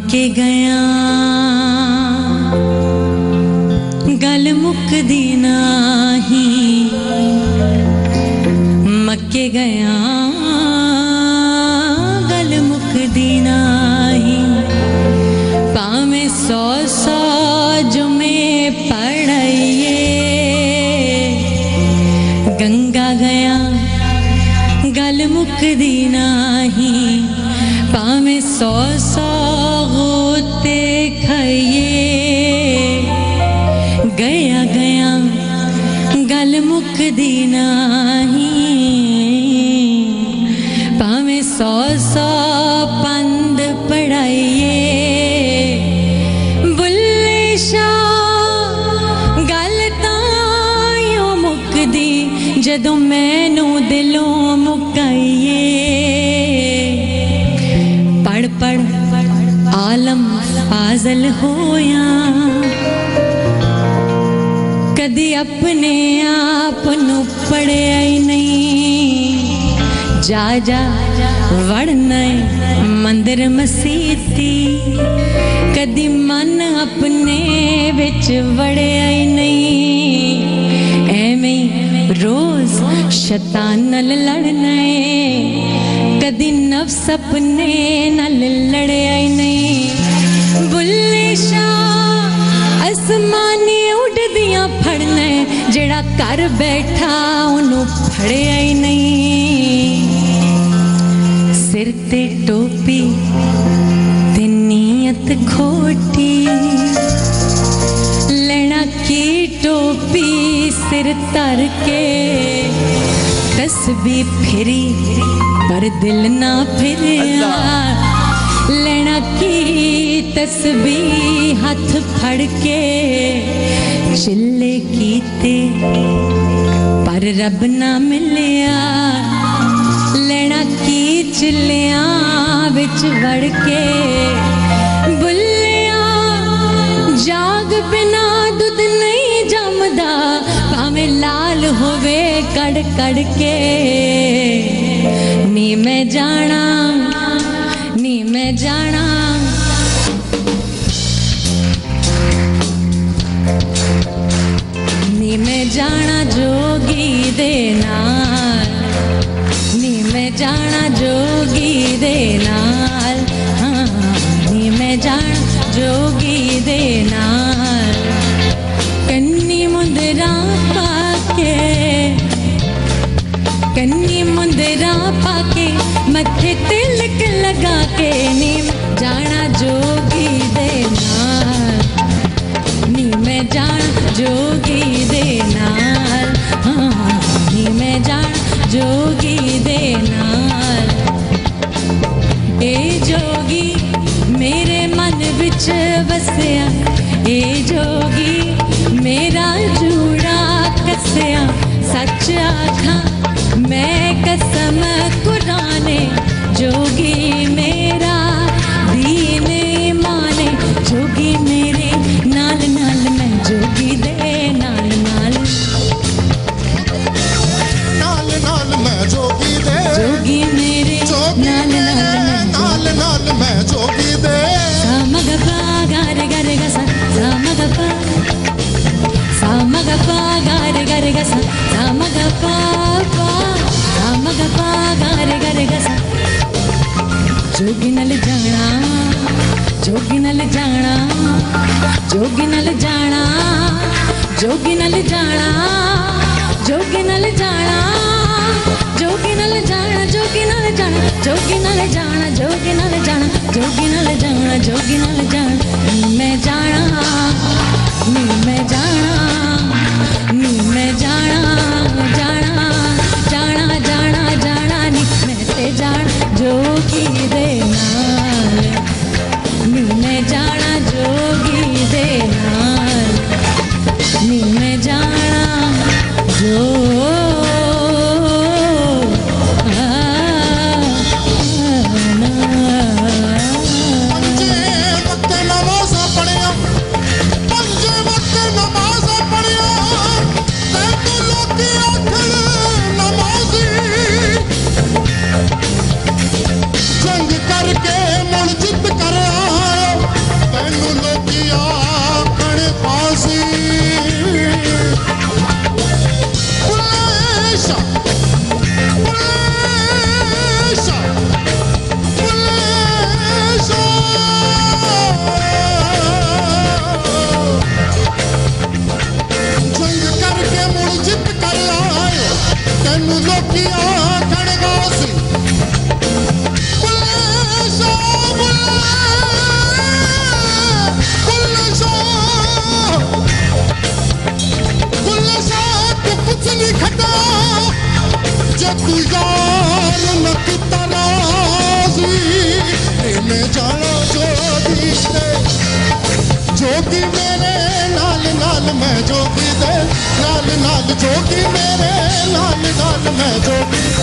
मक्के गया गल मुकदी नाही मक्के गया गल मुकदी नाही पावे सौ सौ जुमे पढ़ाइए गंगा गया गल मुकदी नाही पावे सौ सौ गोते खाइए गया गया गल मुकदी नाही पावे सौ सौ पंद पढ़ाइए बुल्ले शाह गल तां मुकदी जदों मैनू दिलों मुकाइए पढ़ पढ़ आलम फाजल होया कदी अपने आप नू पढ़िया ही नहीं जा जा वड़ना मंदिर मसीती कदी मन अपने विच वड़िया ही नहीं एवें रोज शैतान नाल लड़ना कदी नफ्स अपने नाल लड़िया ही नहीं बुल्ले शाह आसमानी उड़दियां फड़ना जेड़ा कर बैठा उन्हों फड़िया ही नहीं सिर ते टोपी ते नीयत खोटी लेना की टोपी सिर तर के तस्बीह फिरी पर दिल ना फिरिया लेना की तस्बीह हाथ फड़ के चिल्ले कीते पर रब ना मिलिया लेना की चिल्लियां विच वड़ के बुल्लिया जाग बिना दुध नहीं जमदा भाਵੇਂ लाल होवे कड़ कड़ के नी मैं जाना नी मैं जाना नी मैं जाना जोगी दे नाल नी मैं जाना जोगी दे नाल हाँ नी मैं जाना जोगी दे नाल कन्नी मुंदरा पाके कन्नी मुंदरा पाके मथे तिलक लगा के नी जाना जोगी दे नाल नी मैं जाना जोगी दे नाल हाँ नी मैं जाना जोगी दे नाल ए जोगी मेरे मन विच वसया ए जोगी मेरा जूड़ा कसया सच आखा मैं कसम कुराने जोगी मेरा दीन माने जोगी मेरे नाल नाल मैं जोगी दे नाल नाल नाल नाल मैं जोगी दे जोगी मेरे नाल नाल नाल मैं जोगी दे सामगपा गारे गारे गसा सामगपा सामगपा गारे गारे गसा सामगपा सामगपा गारे गारे गसा जोगी नल जाना जोगी नल जाना जोगी नल जाना जोगी नल जाना जोगी नल जाना जोगी नल जाना जोगी नल जाना जोगी नल जाना जोगी नल जाना जोगी नल जाना जोगी नल जाना मैं जाना नी मैं जाना नी मैं जाना जाना जाना जाना जाना नी मैं ते जाना जोगी दे नाल नी मैं जाना जोगी दे नाल नी मैं जाना जो जंग का मैं जोगी दे नाल नाल जोगी मेरे नाल नाल मैं जोगी